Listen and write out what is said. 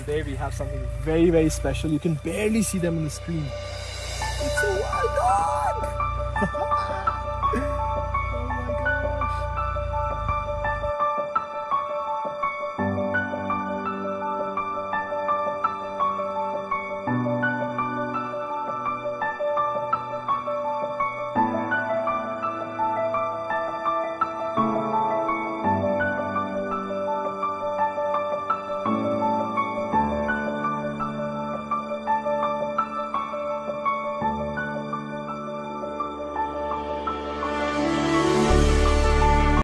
today we have something very, very special. You can barely see them on the screen. It's a wild dog!